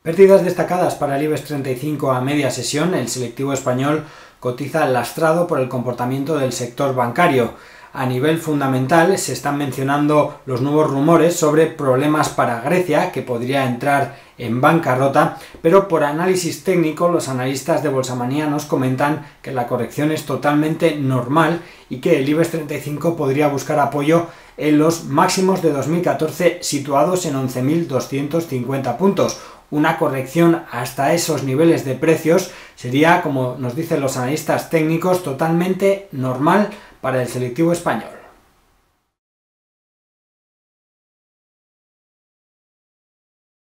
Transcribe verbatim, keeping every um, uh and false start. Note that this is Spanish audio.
Pérdidas destacadas para el IBEX treinta y cinco a media sesión. El selectivo español cotiza lastrado por el comportamiento del sector bancario. A nivel fundamental se están mencionando los nuevos rumores sobre problemas para Grecia, que podría entrar en bancarrota, pero por análisis técnico los analistas de Bolsamanía nos comentan que la corrección es totalmente normal y que el IBEX treinta y cinco podría buscar apoyo en los máximos de dos mil catorce situados en once mil doscientos cincuenta puntos. Una corrección hasta esos niveles de precios sería, como nos dicen los analistas técnicos, totalmente normal para el selectivo español.